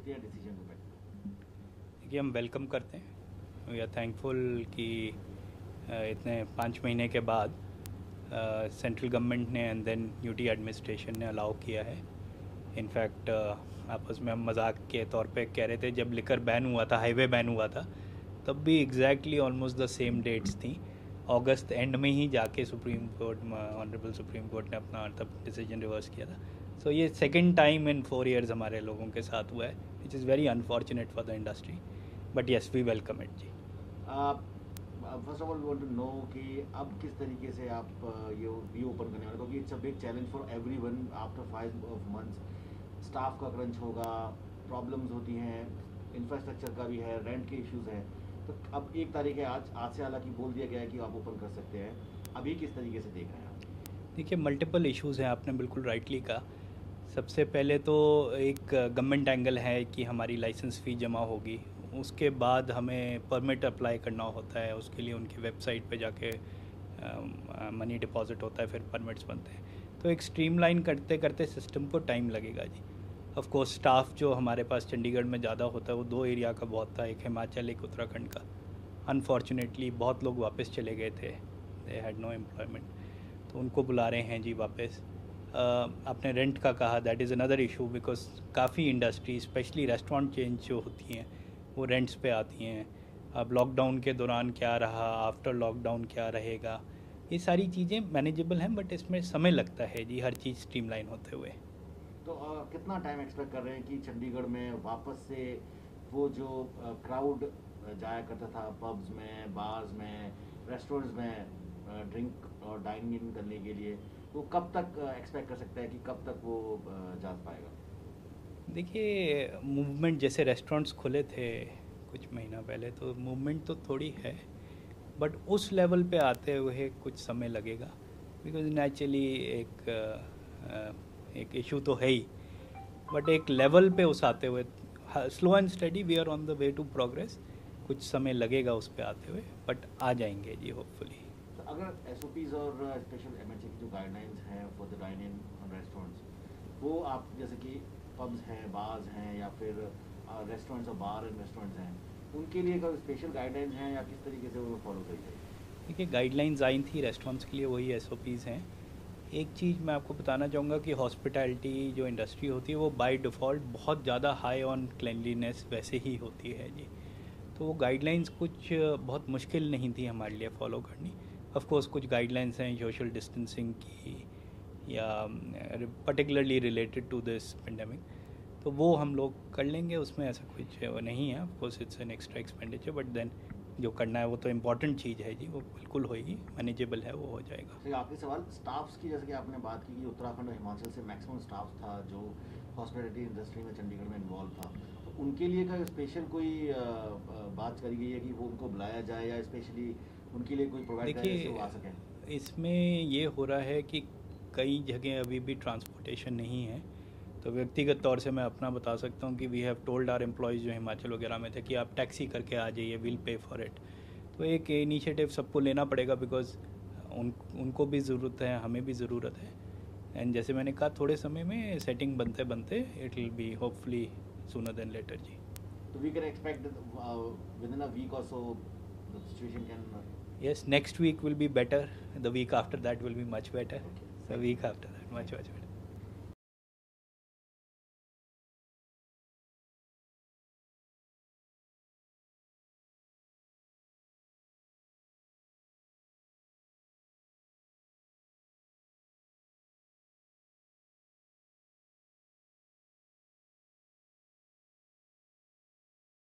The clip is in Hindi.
their decision to back? देखिए, हम वेलकम करते हैं। वी आर थैंकफुल कि इतने 5 महीने के बाद सेंट्रल गवर्नमेंट ने एंड देन यूटी एडमिनिस्ट्रेशन ने अलाउ किया है। इनफैक्ट आपस में हम मजाक के तौर पे कह रहे थे, जब लिकर बैन हुआ था, हाईवे बैन हुआ था, तब भी exactly almost the same dates थी। अगस्त एंड में ही जाके supreme court, honourable supreme court ने अपना तब डिसीजन रिवर्स किया था। सो ये सेकेंड टाइम इन 4 ईयर्स हमारे लोगों के साथ हुआ है, which is very unfortunate for the industry, but yes we welcome it जी। First of all want to know कि अब किस तरीके से आप ये रीओपन करने वाले, क्योंकि it's a big challenge for everyone after 5 months. Staff का क्रंच होगा, प्रॉब्लम्स होती हैं, इंफ्रास्ट्रक्चर का भी है, रेंट के इश्यूज हैं। तो अब 1 तारीख है, आज से हालांकि बोल दिया गया है कि आप ओपन कर सकते हैं। अभी किस तरीके से देख रहे हैं आप? देखिए, मल्टीपल इश्यूज़ हैं, आपने बिल्कुल राइटली कहा। सबसे पहले तो एक गवर्नमेंट एंगल है कि हमारी लाइसेंस फ़ी जमा होगी, उसके बाद हमें परमिट अप्लाई करना होता है, उसके लिए उनकी वेबसाइट पे जाके मनी डिपॉजिट होता है, फिर परमिट्स बनते हैं। तो एक स्ट्रीमलाइन करते करते सिस्टम को टाइम लगेगा जी। ऑफ कोर्स स्टाफ जो हमारे पास चंडीगढ़ में ज़्यादा होता है वो 2 एरिया का बहुत था, एक हिमाचल, एक उत्तराखंड का। अनफॉर्चुनेटली बहुत लोग वापस चले गए थे, दे हैड नो एम्प्लॉयमेंट, तो उनको बुला रहे हैं जी वापस। आपने रेंट का कहा, that is another issue, because काफ़ी इंडस्ट्री स्पेशली रेस्टोरेंट चेंज जो होती हैं वो रेंट्स पे आती हैं। अब लॉकडाउन के दौरान क्या रहा, आफ्टर लॉकडाउन क्या रहेगा, ये सारी चीज़ें मैनेजेबल हैं, बट इसमें समय लगता है जी हर चीज़ स्ट्रीमलाइन होते हुए। तो कितना टाइम एक्सपेक्ट कर रहे हैं कि चंडीगढ़ में वापस से वो जो क्राउड जाया करता था पब्स में, बार्स में, रेस्टोरेंट्स में ड्रिंक और डाइन इन करने के लिए, वो कब तक एक्सपेक्ट कर सकता है कि कब तक वो जा पाएगा? देखिए, मूवमेंट जैसे रेस्टोरेंट्स खुले थे कुछ महीना पहले, तो मूवमेंट तो थोड़ी है, बट उस लेवल पे आते हुए कुछ समय लगेगा, बिकॉज नेचुरली एक इशू तो है ही, बट एक लेवल पे उस आते हुए slow and steady we are on the way to progress. कुछ समय लगेगा उस पे आते हुए, बट आ जाएंगे जी होपफुली। तो अगर एसओपीज और स्पेशल एमएचए की जो गाइडलाइंस हैं for the dine in restaurants, वो आप जैसे कि पब्स हैं, बार्स हैं, या फिर रेस्टोरेंट्स और बार एंड रेस्टोरेंट्स हैं, उनके लिए कोई स्पेशल गाइडलाइंस हैं या किस तरीके से वो फॉलो करी जाएगी? देखिए, गाइडलाइंस आई थी रेस्टोरेंट्स के लिए, वही एसओपीज़ हैं। एक चीज़ मैं आपको बताना चाहूँगा कि हॉस्पिटैलिटी जो इंडस्ट्री होती है वो बाय डिफ़ॉल्ट बहुत ज़्यादा हाई ऑन क्लिनलीनेस वैसे ही होती है जी। तो वो गाइडलाइंस कुछ बहुत मुश्किल नहीं थी हमारे लिए फॉलो करनी। ऑफ कोर्स कुछ गाइडलाइंस हैं सोशल डिस्टेंसिंग की, या particularly related to this pandemic, तो वो हम लोग कर लेंगे, उसमें ऐसा कुछ वो नहीं है। Of course it's an extra expenditure, but then जो करना है वो तो इम्पॉर्टेंट चीज़ है जी, वो बिल्कुल होएगी, मैनेजेबल है, वो हो जाएगा। तो आखिरी सवाल, स्टाफ्स की, जैसे कि आपने बात की कि उत्तराखंड और हिमाचल से मैक्सिमम स्टाफ था जो हॉस्पिटैलिटी इंडस्ट्री में चंडीगढ़ में इन्वॉल्व था, तो उनके लिए का स्पेशल कोई बात करी गई है कि वो उनको बुलाया जाए या स्पेशली उनके लिए कोई प्रोवाइड करें जिससे वो आ देखिए, सकें? इसमें ये हो रहा है कि कई जगह अभी भी ट्रांसपोर्टेशन नहीं है, तो व्यक्तिगत तौर से मैं अपना बता सकता हूँ कि we have told our employees जो हिमाचल वगैरह में थे कि आप टैक्सी करके आ जाइए, विल पे फॉर इट। तो एक इनिशिएटिव सबको लेना पड़ेगा, बिकॉज उनको भी ज़रूरत है, हमें भी ज़रूरत है। एंड जैसे मैंने कहा, थोड़े समय में सेटिंग बनते बनते it will be hopefully sooner than later जी। तो we can expect within a week or so the situation can... Yes, next week will be better. The week after that will be much better. Okay, The thank you. week after that, much better.